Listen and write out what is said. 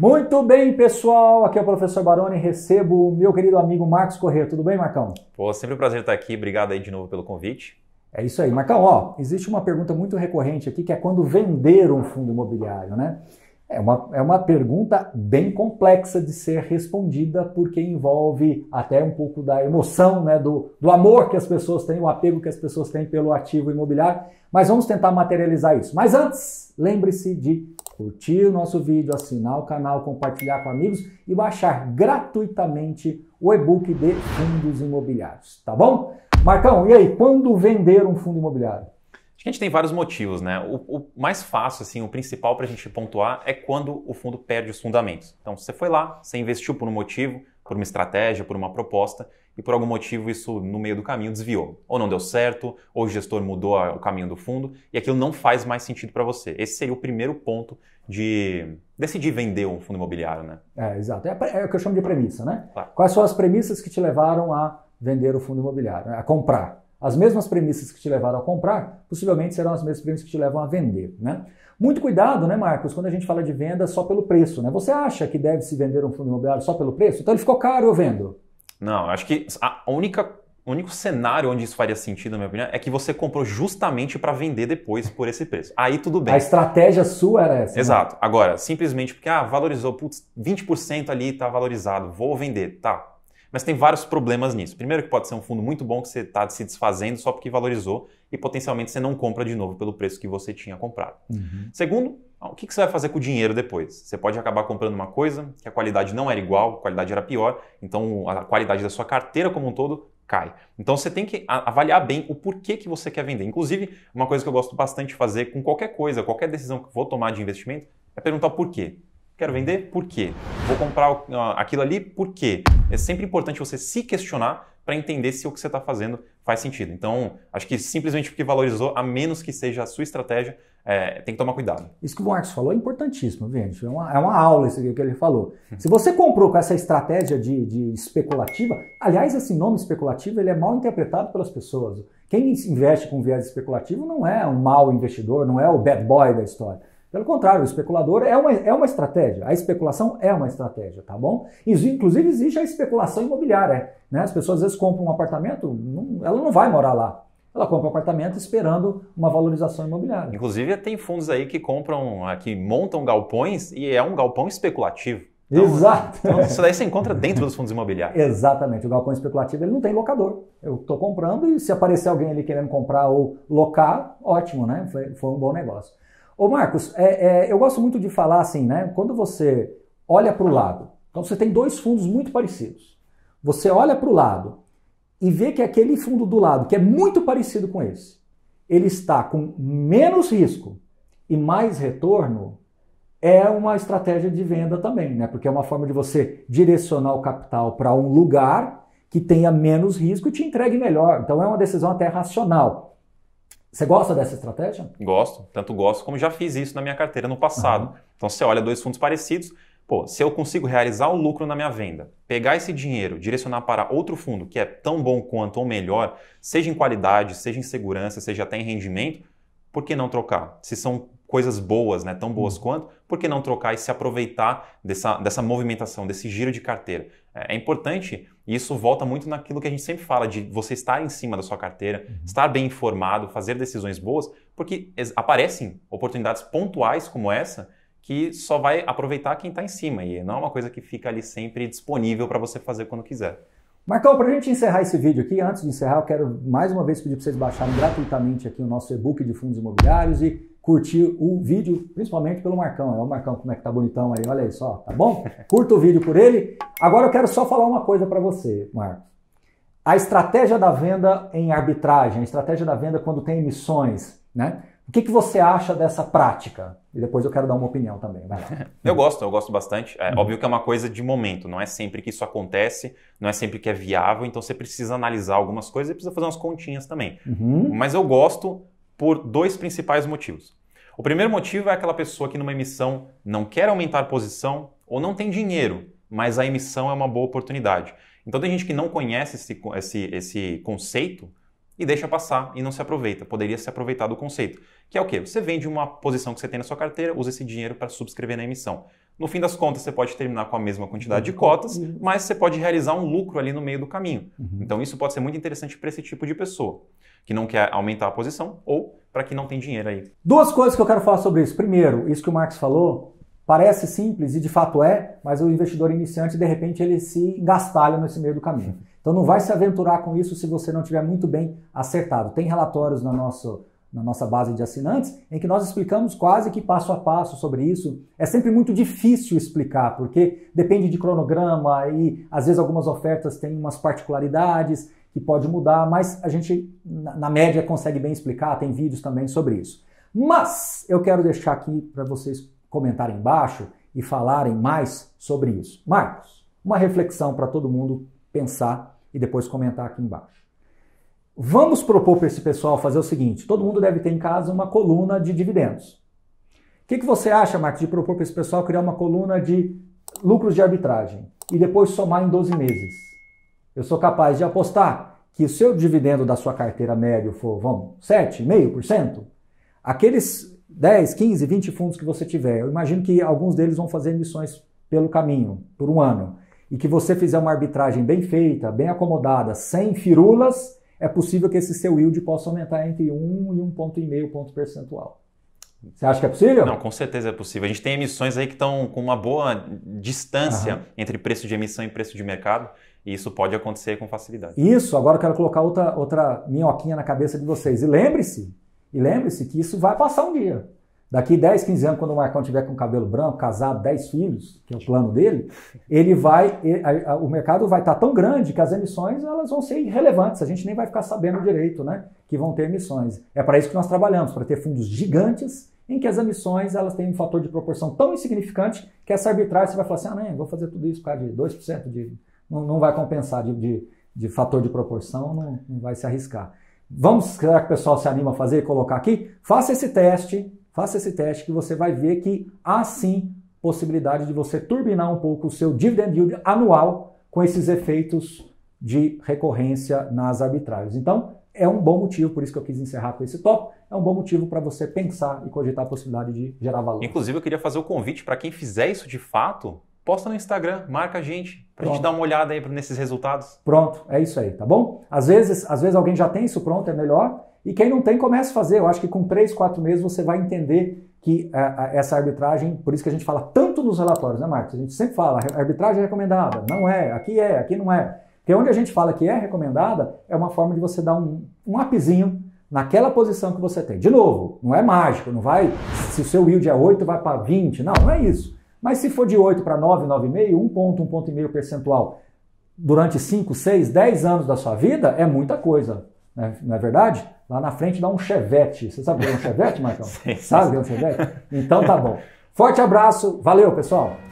Muito bem, pessoal. Aqui é o professor Baroni. Recebo o meu querido amigo Marcos Corrêa. Tudo bem, Marcão? Pô, sempre um prazer estar aqui. Obrigado aí de novo pelo convite. É isso aí. Marcão, ó, existe uma pergunta muito recorrente aqui, que é quando vender um fundo imobiliário, né? É uma pergunta bem complexa de ser respondida, porque envolve até um pouco da emoção, né, do amor que as pessoas têm, o apego que as pessoas têm pelo ativo imobiliário. Mas vamos tentar materializar isso. Mas antes, lembre-se de curtir o nosso vídeo, assinar o canal, compartilhar com amigos e baixar gratuitamente o e-book de fundos imobiliários, tá bom? Marcão, e aí, quando vender um fundo imobiliário? Acho que a gente tem vários motivos, né? O mais fácil, assim, o principal para a gente pontuar é quando o fundo perde os fundamentos. Então, você foi lá, você investiu por um motivo, por uma estratégia, por uma proposta, e por algum motivo isso no meio do caminho desviou. Ou não deu certo, ou o gestor mudou o caminho do fundo, e aquilo não faz mais sentido para você. Esse seria o primeiro ponto de decidir vender um fundo imobiliário, né? Exato. É o que eu chamo de premissa, né? Claro. Quais são as premissas que te levaram a vender o fundo imobiliário, a comprar? As mesmas premissas que te levaram a comprar, possivelmente serão as mesmas premissas que te levam a vender, né? Muito cuidado, né, Marcos, quando a gente fala de venda só pelo preço, né? Você acha que deve se vender um fundo imobiliário só pelo preço? Então ele ficou caro, eu vendo. Não, acho que o único cenário onde isso faria sentido, na minha opinião, é que você comprou justamente para vender depois por esse preço. Aí tudo bem. A estratégia sua era essa. Exato. Né? Agora, simplesmente porque valorizou, putz, 20% ali está valorizado, vou vender, tá. Mas tem vários problemas nisso. Primeiro que pode ser um fundo muito bom que você está se desfazendo só porque valorizou e potencialmente você não compra de novo pelo preço que você tinha comprado. Uhum. Segundo, o que você vai fazer com o dinheiro depois? Você pode acabar comprando uma coisa que a qualidade não era igual, a qualidade era pior, então a qualidade da sua carteira como um todo cai. Então você tem que avaliar bem o porquê que você quer vender. Inclusive, uma coisa que eu gosto bastante de fazer com qualquer coisa, qualquer decisão que eu vou tomar de investimento, é perguntar o porquê. Quero vender? Por quê? Vou comprar aquilo ali? Por quê? É sempre importante você se questionar para entender se o que você está fazendo faz sentido. Então, acho que simplesmente porque valorizou, a menos que seja a sua estratégia, tem que tomar cuidado. Isso que o Marcos falou é importantíssimo, gente. É uma aula isso aqui que ele falou. Se você comprou com essa estratégia de especulativa, aliás, esse nome especulativo ele é mal interpretado pelas pessoas. Quem investe com viés especulativo não é um mau investidor, não é o bad boy da história. Pelo contrário, o especulador é uma estratégia. A especulação é uma estratégia, tá bom? Inclusive existe a especulação imobiliária, né? As pessoas às vezes compram um apartamento, ela não vai morar lá. Ela compra um apartamento esperando uma valorização imobiliária. Inclusive tem fundos aí que que montam galpões e é um galpão especulativo. Então, exato. Então, isso daí você encontra dentro dos fundos imobiliários. Exatamente. O galpão especulativo ele não tem locador. Eu estou comprando e se aparecer alguém ali querendo comprar ou locar, ótimo, né? Foi um bom negócio. Ô Marcos, eu gosto muito de falar assim, né? Quando você olha para o lado, então você tem dois fundos muito parecidos. Você olha para o lado e vê que aquele fundo do lado, que é muito parecido com esse, ele está com menos risco e mais retorno, é uma estratégia de venda também, né? Porque é uma forma de você direcionar o capital para um lugar que tenha menos risco e te entregue melhor. Então é uma decisão até racional. Você gosta dessa estratégia? Gosto, tanto gosto como já fiz isso na minha carteira no passado. Uhum. Então você olha dois fundos parecidos, se eu consigo realizar o lucro na minha venda, pegar esse dinheiro, direcionar para outro fundo que é tão bom quanto ou melhor, seja em qualidade, seja em segurança, seja até em rendimento, por que não trocar? Se são coisas boas, né, tão boas quanto, por que não trocar e se aproveitar dessa movimentação, desse giro de carteira? É importante, e isso volta muito naquilo que a gente sempre fala, de você estar em cima da sua carteira, estar bem informado, fazer decisões boas, porque aparecem oportunidades pontuais como essa, que só vai aproveitar quem está em cima, e não é uma coisa que fica ali sempre disponível para você fazer quando quiser. Marcão, para a gente encerrar esse vídeo aqui, antes de encerrar, eu quero mais uma vez pedir para vocês baixarem gratuitamente aqui o nosso e-book de fundos imobiliários e curtir o vídeo, principalmente pelo Marcão. Olha o Marcão como é que tá bonitão aí, olha aí só, tá bom? Curta o vídeo por ele. Agora eu quero só falar uma coisa para você, Marcos. A estratégia da venda em arbitragem, a estratégia da venda quando tem emissões, né? O que você acha dessa prática? E depois eu quero dar uma opinião também. Vai lá. Eu gosto bastante. É óbvio que é uma coisa de momento, não é sempre que isso acontece, não é sempre que é viável, então você precisa analisar algumas coisas e precisa fazer umas continhas também. Mas eu gosto por dois principais motivos. O primeiro motivo é aquela pessoa que numa emissão não quer aumentar a posição ou não tem dinheiro, mas a emissão é uma boa oportunidade. Então tem gente que não conhece esse conceito e deixa passar e não se aproveita. Poderia se aproveitar do conceito. Que é o quê? Você vende uma posição que você tem na sua carteira, usa esse dinheiro para subscrever na emissão. No fim das contas, você pode terminar com a mesma quantidade de cotas, mas você pode realizar um lucro ali no meio do caminho. Então isso pode ser muito interessante para esse tipo de pessoa, que não quer aumentar a posição ou para quem não tem dinheiro aí. Duas coisas que eu quero falar sobre isso. Primeiro, isso que o Marcos falou, parece simples e de fato é, mas o investidor iniciante, de repente, ele se engastalha nesse meio do caminho. Então não vai se aventurar com isso se você não tiver muito bem acertado. Tem relatórios na nossa base de assinantes em que nós explicamos quase que passo a passo sobre isso. É sempre muito difícil explicar, porque depende de cronograma e às vezes algumas ofertas têm umas particularidades que pode mudar, mas a gente, na média, consegue bem explicar, tem vídeos também sobre isso. Mas eu quero deixar aqui para vocês comentarem embaixo e falarem mais sobre isso. Marcos, uma reflexão para todo mundo pensar e depois comentar aqui embaixo. Vamos propor para esse pessoal fazer o seguinte, todo mundo deve ter em casa uma coluna de dividendos. O que você acha, Marcos, de propor para esse pessoal criar uma coluna de lucros de arbitragem e depois somar em 12 meses? Eu sou capaz de apostar que o seu dividendo da sua carteira médio for, 7,5%, aqueles 10, 15, 20 fundos que você tiver, eu imagino que alguns deles vão fazer emissões pelo caminho, por um ano, e que você fizer uma arbitragem bem feita, bem acomodada, sem firulas, é possível que esse seu yield possa aumentar entre 1 e 1,5 ponto percentual. Você acha que é possível? Não, com certeza é possível. A gente tem emissões aí que estão com uma boa distância entre preço de emissão e preço de mercado, e isso pode acontecer com facilidade. Isso, agora eu quero colocar outra minhoquinha na cabeça de vocês. E lembre-se que isso vai passar um dia. Daqui 10, 15 anos, quando o Marcão tiver com cabelo branco, casado, 10 filhos, que é o plano dele, o mercado vai estar tão grande que as emissões elas vão ser irrelevantes. A gente nem vai ficar sabendo direito, né, que vão ter emissões. É para isso que nós trabalhamos, para ter fundos gigantes em que as emissões elas têm um fator de proporção tão insignificante que essa arbitragem você vai falar assim, não, vou fazer tudo isso por causa de 2%, não vai compensar de fator de proporção, não vai se arriscar. Será que o pessoal se anima a fazer e colocar aqui? Faça esse teste que você vai ver que há sim possibilidade de você turbinar um pouco o seu dividend yield anual com esses efeitos de recorrência nas arbitragens. Então, é um bom motivo, por isso que eu quis encerrar com esse tópico, é um bom motivo para você pensar e cogitar a possibilidade de gerar valor. Inclusive, eu queria fazer o convite para quem fizer isso de fato, posta no Instagram, marca a gente, pra gente dar uma olhada aí nesses resultados. Pronto, é isso aí, tá bom? Às vezes alguém já tem isso pronto, é melhor, e quem não tem, comece a fazer. Eu acho que com 3, 4 meses você vai entender que essa arbitragem, por isso que a gente fala tanto nos relatórios, né, Marcos? A gente sempre fala, arbitragem é recomendada, não é, aqui não é. Porque onde a gente fala que é recomendada, é uma forma de você dar um upzinho naquela posição que você tem. De novo, não é mágico, não vai, se o seu yield é 8, vai para 20, não é isso. Mas se for de 8 para 9, 9,5, 1 ponto e meio percentual durante 5, 6, 10 anos da sua vida é muita coisa, né? Não é verdade? Lá na frente dá um Chevette. Você sabe o que é um Chevette, Marcão? Sim. Sabe o que é um Chevette? Então tá bom. Forte abraço, valeu pessoal!